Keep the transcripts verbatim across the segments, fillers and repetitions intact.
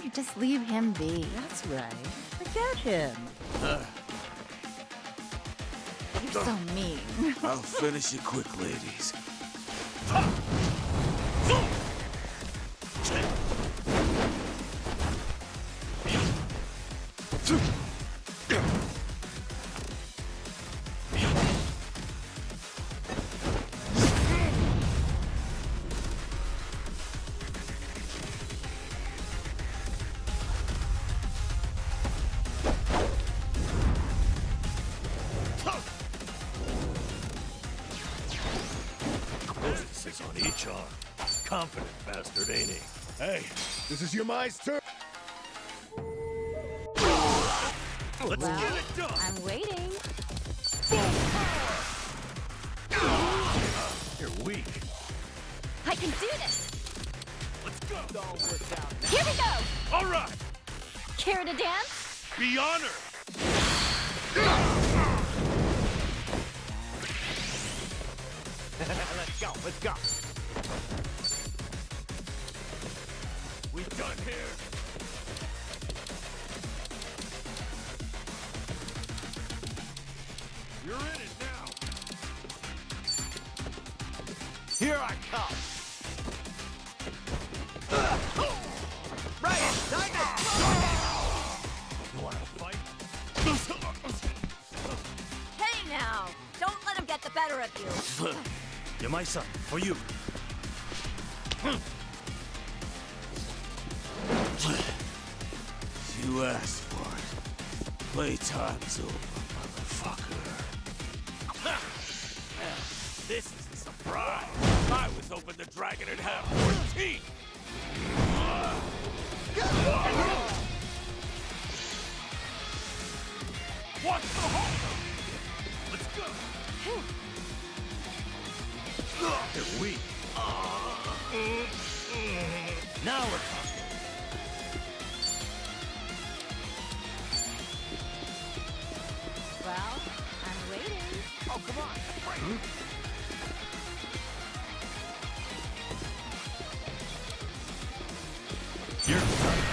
you just leave him be? That's right. Forget him. Uh, You're so mean. I'll finish it quick, ladies. Hostess on each arm. Confident bastard, ain't he? Hey, this is your meister. Let's Well, get it done. I'm waiting. You're weak. I can do this. Let's go. Here we go. All right. Care to dance? Be honored. Let's go, let's go. We done here. You're in it now. Here I come. Right, time You want to fight? Hey now. Don't let him get the better of you. You're my son. For you. You asked for it. Playtime's over, motherfucker. This is a surprise. I was hoping the dragon would have more teeth. Watch the hole. Let's go. They're weak. Now we're talking. Well, I'm waiting. Oh, come on. Hmm? You're done.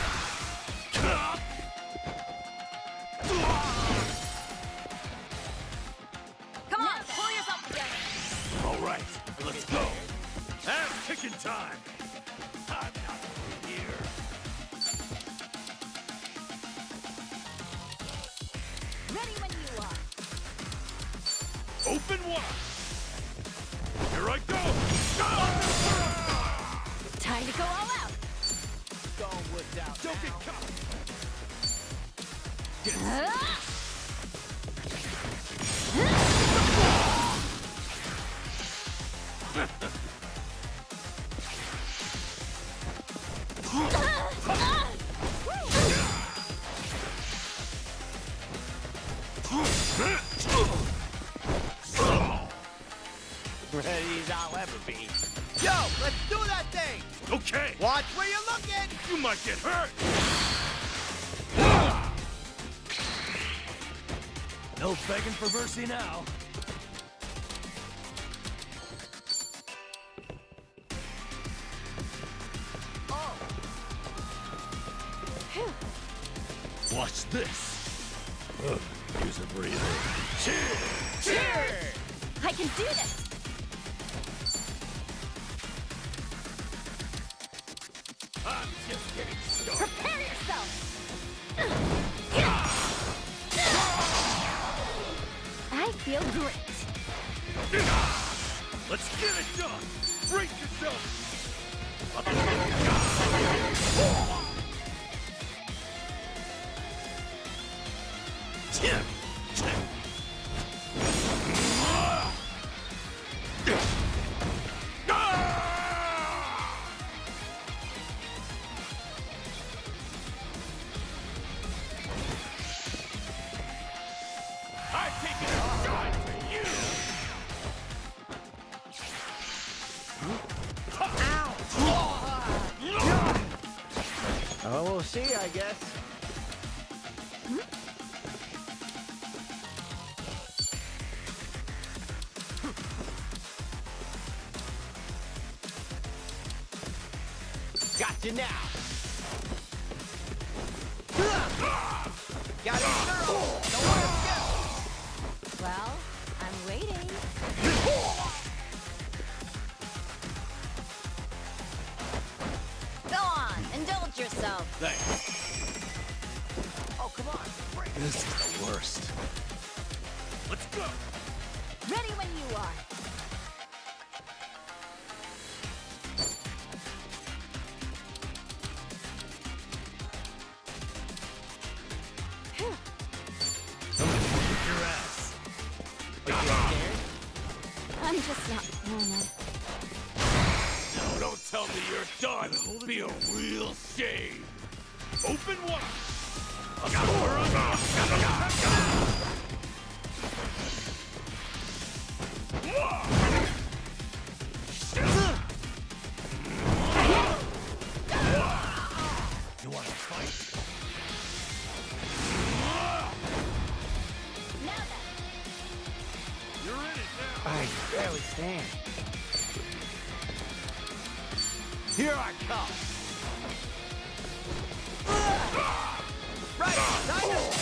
Come on, pull yourself together. All right, let's go. Ass kicking time. I'm not here. Ready when you are. Open wide. Here I go. Time to go all out. Going woods out Don't get now. caught. Get Ah! Ready as I'll ever be. Yo, let's do that thing! Okay. Watch where you're looking! You might get hurt. No begging for mercy now. Oh! Watch this. Ugh, use a breather. Cheers! Cheers! I can do this. I'm just getting started. Prepare yourself. I feel great. Let's get it done. Brace yourself. Tim. I'm taking a shot for you. Oh, we'll see, I guess. Got you now. Got it, girl! Don't want to skip! Well, I'm waiting. Go on, indulge yourself. Thanks. Oh, come on! Break. This is the worst. Let's go! Ready when you are. Your ass. Are you scared? I'm just not feeling it. No, don't tell me you're done. Be a real shame. Open wide. You want to fight? Now then. You're in it now. I can barely stand. Here I come! Right! Time to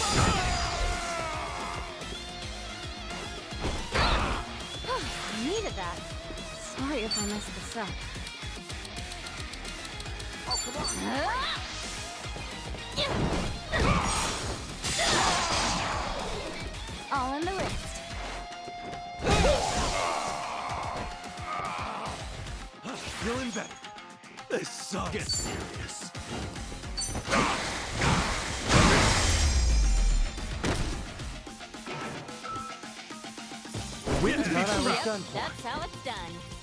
I needed that. Sorry if I messed this up. Oh, come on! All in the wrist. Feeling better. This sucks. Get serious. We thought I was Yep, done for. that's how it's done.